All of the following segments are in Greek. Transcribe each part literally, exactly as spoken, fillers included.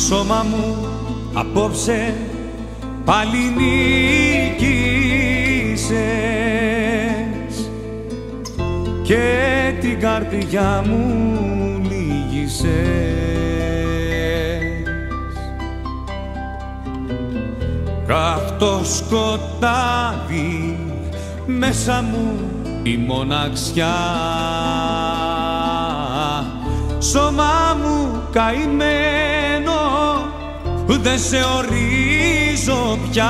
σώμα μου απόψε πάλι νίκησες και την καρδιά μου λύγησες. Καυτό σκοτάδι μέσα μου η μοναξιά, σώμα μου καημένο δεν σε ορίζω πια.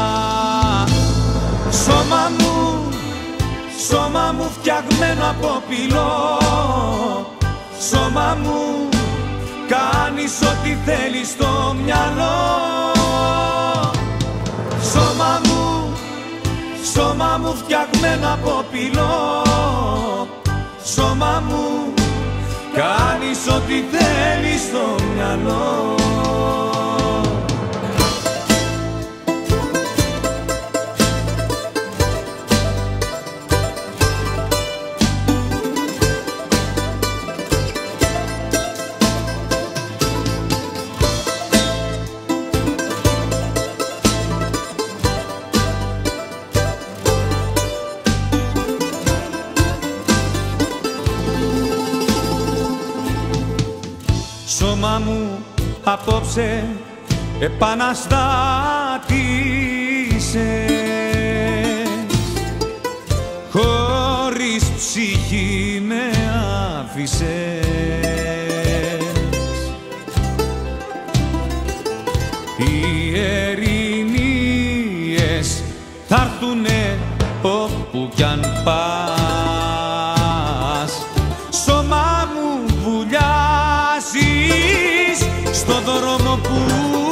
Σώμα μου, σώμα μου φτιαγμένο από πυλό, σώμα μου κάνεις ό,τι θέλεις στο μυαλό. Σώμα μου, σώμα μου φτιαγμένο από πυλό, σώμα μου κάνεις ό,τι θέλεις στο μυαλό. Σώμα μου απόψε επαναστάτησες, χωρίς ψυχή με άφησες. Οι ερηνίες θα'ρθουνε όπου κι αν πας. Σώμα μου βουλιάζεις στο δρόμο που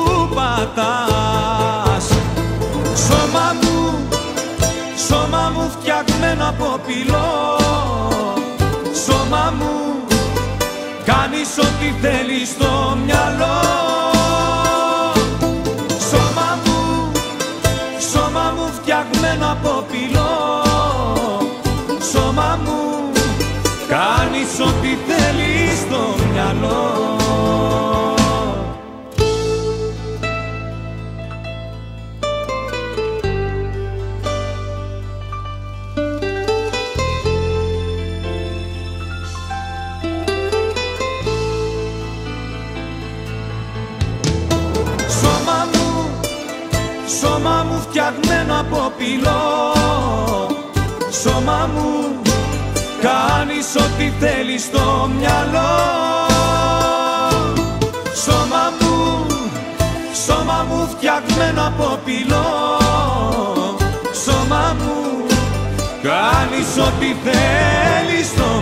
πατάς. Σώμα μου, σώμα μου φτιαγμένο από πυλό, σώμα μου κάνεις ό,τι θέλεις στο μυαλό. Σώμα μου, σώμα μου φτιαγμένο από πυλό, σώμα μου κάνεις ό,τι θέλεις στο μυαλό. Σώμα μου, σώμα μου φτιαγμένο από πυλό, σώμα μου κάνεις ό,τι θέλεις στο μυαλό. Σώμα μου, σώμα μου φτιαγμένο από πυλό, σώμα μου κάνεις ό,τι θέλεις στο